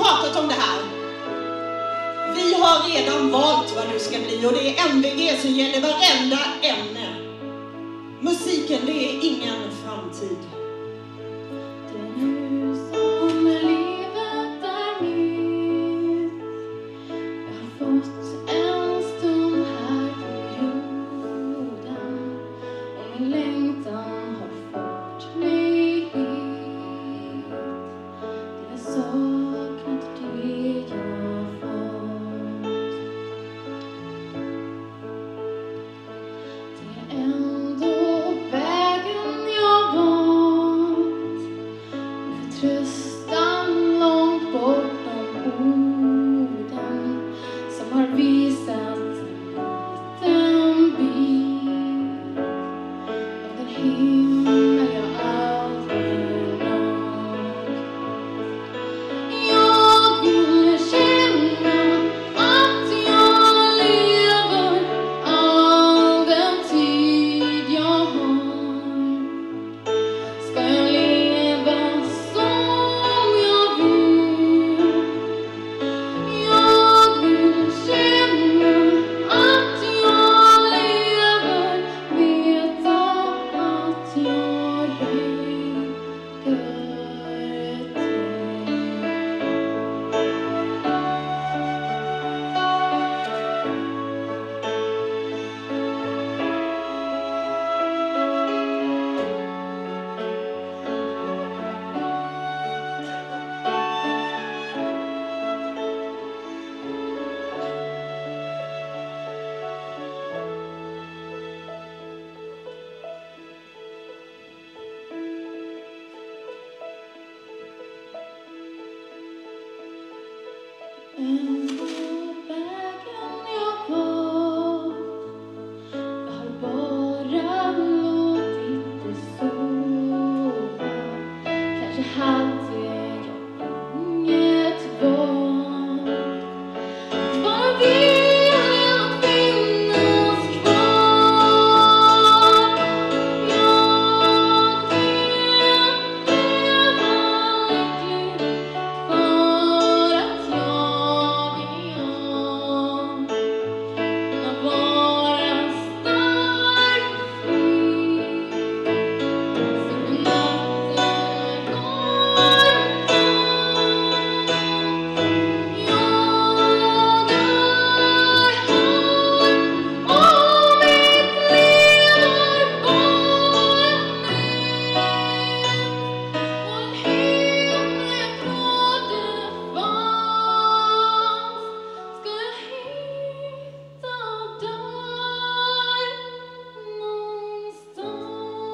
pratat om det här. Vi har redan valt vad du ska bli och det är MVG som gäller varenda ämne. Musiken, det är ingen framtid. Det är nu som livet är mitt. Jag har fått en stund här på jorden och min längtan har fört mig hit. Det jag saknat, det jag fått. Det är ändå vägen jag valt, med förtröstan långt bortom orden som har visat en liten bit av den himmel jag aldrig nått. Jag vill känna att jag lever all den tid jag har. Ska jag leva som jag vill? Jag vill känna att jag lever, veta att jag räcker till. Ändå vägen jag valt, jag har bara låtit det sova. Kanske hade jag inget val. Bara vill jag finnas kvar. Jag vill leva lycklig för att jag är jag. Att vara stark och fri. Som natten går jag är här och mitt liv är bara och en himmel jag trodde fanns. Ska jag hitta där någonstans?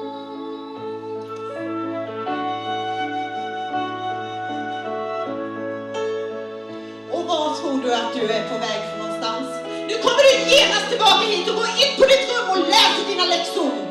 Och var tror du att du är på väg för någonstans? Nu kommer du genast tillbaka hit och går in på ditt rum och läser dina läxor.